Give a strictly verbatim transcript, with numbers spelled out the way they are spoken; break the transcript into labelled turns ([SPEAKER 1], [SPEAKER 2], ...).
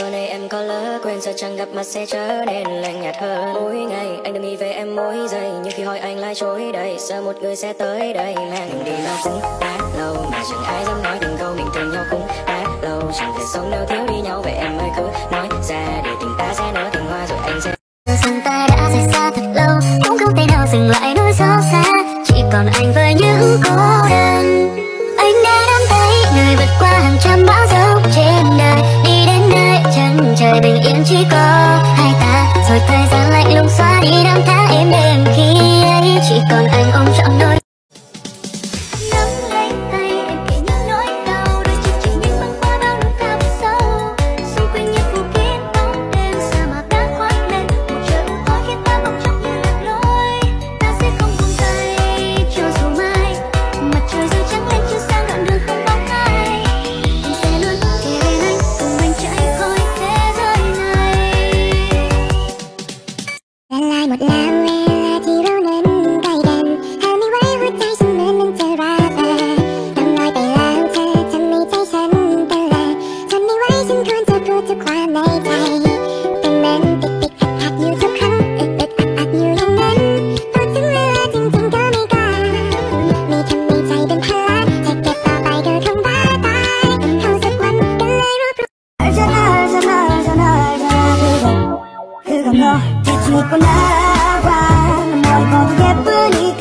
[SPEAKER 1] sau này em có lỡ quên, giờ chẳng gặp mặt sẽ trở nên lạnh nhạt hơn. Mỗi ngày anh đừng nghĩ về em mỗi giây, nhưng khi hỏi anh lại trôi đầy. Sợ một người sẽ tới đây mang mình đi đâu cũng đã lâu, mà chẳng ai dám nói từng câu mình thương nhau cũng đã lâu. Chẳng thể sống đâu thiếu đi nhau, vậy em ơi cứ nói ra để tình ta sẽ nở thành hoa rồi anh sẽ.
[SPEAKER 2] Dần ta đã rời xa thật lâu, cũng không thể nào dừng lại nỗi xót xa. Chỉ còn anh với những cô đơn. Anh đã nắm tay người vượt qua hàng trăm bão dốc trên đời, đi đến nơi chân trời bình yên chỉ có hai ta. Rồi thời gian lạnh lùng xóa đi năm tháng êm đềm khi ấy chỉ còn anh ôm trọn nỗi. Nắm lấy tay em kể những nỗi đau, đôi chân chỉ những băng qua bao nỗi cao vực sâu. Xung quanh những phủ kín bóng đêm, sa mạc đã khoác lên một trời u tối khiến ta bỗng chốc như lạc lối. Ta sẽ không buông tay cho dù mai mặt trời rơi trắng lên chiếu sáng đoạn đường không bóng ai. Em sẽ luôn kề bên anh, cùng anh chạy khỏi thế giới này. Lần lại một lần 왜 뒤로는 가이든 험이 왜หัวใจฉันเหมือนมันจะระเบิดต้องลอยไปแล้วเธอทำให้ใจฉันเต้นแรงทนไม่ไหวฉันควรจะพูดทุกความในใจแต่มันติดติดขัดขัดอยู่ทุกครั้งอึดอึดอัดอัดอยู่อย่างนั้นพอถึงเวลาจริงๆก็ไม่กล้ามีทำในใจเป็นพลังจะเก็บต่อไปก็คงบ้าตายเข้าสักวันก็เลยรู้ตัว알잖아 알잖아 알잖아 알잖아 그건 그건 너 대충 잊고 나와 넌 머리 뻗은 예쁜이